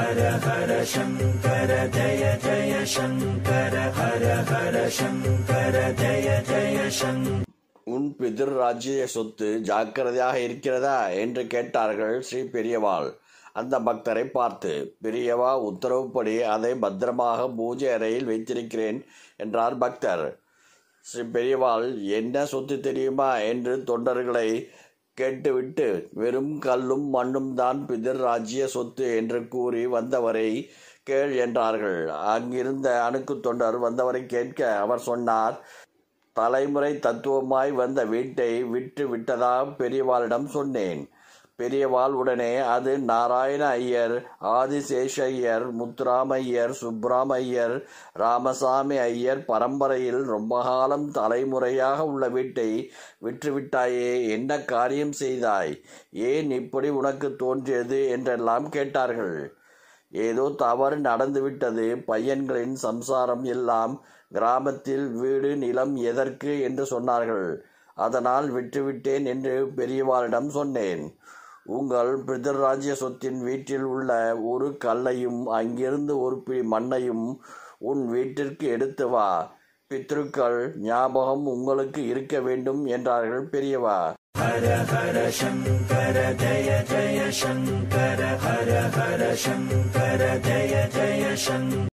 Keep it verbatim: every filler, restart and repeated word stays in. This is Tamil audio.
ஹர ஹர சங்கர ஜய ஜய சங்கர ஹர ஹர சங்கர ஜய ஜய சங்கர. உன் பிதிர் ராஜ்ய சொத்து ஜாக்கிரதையாக இருக்கிறதா என்று கேட்டார்கள் ஸ்ரீ பெரியவாள் அந்த பக்தரை பார்த்து. பெரியவா உத்தரவுப்படி அதை பத்திரமாக பூஜை அறையில் வைத்திருக்கிறேன் என்றார் பக்தர். ஸ்ரீ பெரியவாள் என்ன சொத்து தெரியுமா என்று தொண்டர்களை கேட்டுவிட்டு, வெறும் கல்லும் மண்ணும் தான் பிதிர் ராஜ்ய சொத்து என்று கூறி வந்தவரை கேள் என்றார்கள். அங்கிருந்த அணுக்கு தொண்டர் வந்தவரை கேட்க அவர் சொன்னார், தலைமுறை தத்துவமாய் வந்த வீட்டை விட்டு விட்டதா பெரியவாளிடம் சொன்னேன். பெரியவாள் உடனே அது நாராயண ஐயர், ஆதிசேஷ ஐயர், முத்துராமையர், சுப்ராமையர், ராமசாமி ஐயர் பரம்பரையில் ரொம்ப காலம் தலைமுறையாக உள்ள வீட்டை விற்றுவிட்டாயே, என்ன காரியம் செய்தாய், ஏன் இப்படி உனக்கு தோன்றியது என்றெல்லாம் கேட்டார்கள். ஏதோ தவறு நடந்துவிட்டது, பையன்களின் சம்சாரம் எல்லாம் கிராமத்தில், வீடு நிலம் எதற்கு என்று சொன்னார்கள். அதனால் விட்டுவிட்டேன் என்று பெரியவாளிடம் சொன்னேன். உங்கள் பிதிர்ராஜ்ய சொத்தின் வீட்டில் உள்ள ஒரு கல்லையும் அங்கிருந்து ஒரு பிடி மண்ணையும் உன் வீட்டிற்கு எடுத்து வா. பித்ருக்கள் ஞாபகம் உங்களுக்கு இருக்க வேண்டும் என்றார்கள் பெரியவா. ஹர ஹர சங்கர ஜய ஜய சங்கர ஹர ஹர சங்கர ஜய ஜய சங்கர.